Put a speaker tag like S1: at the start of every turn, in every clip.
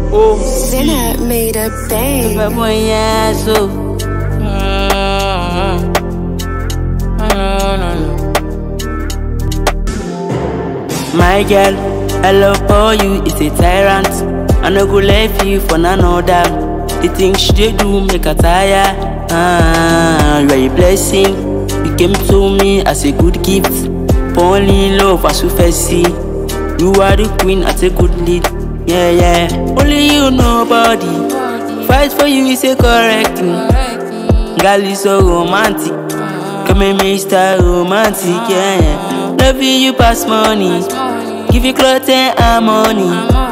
S1: Oh,
S2: Sinner made a bang.
S3: My girl, I love for you, it's a tyrant. I no go leave you for none other. The things she dey do make her tire. You are a blessing. You came to me as a good gift. Only love as you first see. You are the queen, I take good lead. Yeah, yeah. Only you, nobody. Fight for you is a correct thing. Girl, you so romantic. Come and Mr. Romantic, yeah. Love you pass money. Give you clothes and harmony.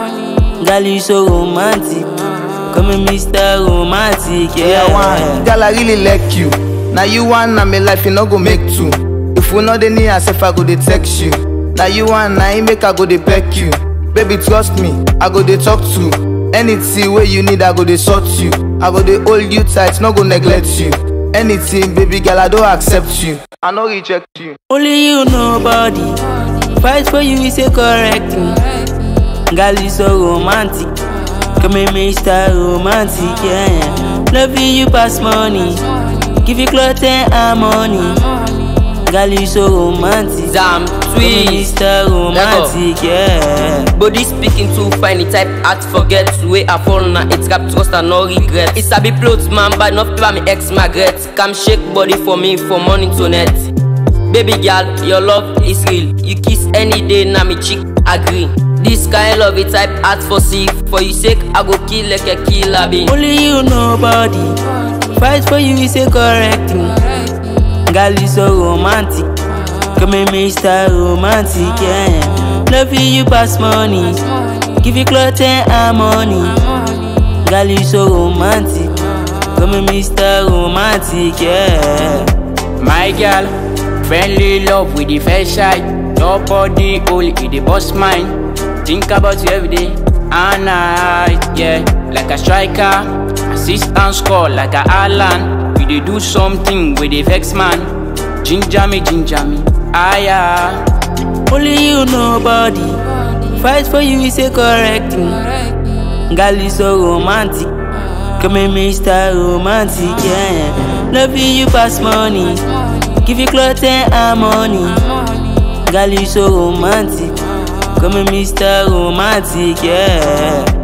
S3: Girl, you so romantic. Come and Mr. Romantic, yeah.
S1: Girl, I really like you. Now you want, and my life you no go make two. If we know the need, as if I go dey text you. Now you want, now you make I go dey peck you. Baby, trust me, I go dey talk to. Anything where you need, I go dey sort you. I go dey hold you tight, no go neglect you. Anything, baby girl, I don't accept you. I no reject you.
S3: Only you, nobody. Fight for you is a correct thing. Girl, you so romantic. Come and Mr. Romantic, yeah. Love you pass money. Give you clothes and harmony. Girl, you so romantic.
S4: Damn sweet,
S3: Mr. Romantic, yeah.
S4: Body speaking too fine, the type heart forget. Way I fall now, it's got trust and no regret. It's a bit clothes man, but not for me ex Margaret. Come shake body for me from morning to night. Baby girl, your love is real. You kiss any day, now me chick agree. This kind love, it type heart for see. For you sake, I go kill like a killer bee.
S3: Only you, nobody. Fight for you is a correct thing. Girl, you so romantic. Come and Mr. Romantic, yeah. Love you pass money. Give you clothes and harmony. Girl, you so romantic. Come and Mr. Romantic, yeah.
S5: My girl, friendly love with the first sight. Your body only in the boss mind. Think about you every day and night, yeah. Like a striker, assist and score like a Alan. We dey do something with the vex man. Ginger me, aya.
S3: Only you, nobody. Fight for you is a correct thing. Girl, you so romantic. Come and Mr. Romantic, yeah. Love you pass money. Give you clothes and harmony. Girl, you so romantic. Come and Mr. Romantic, yeah.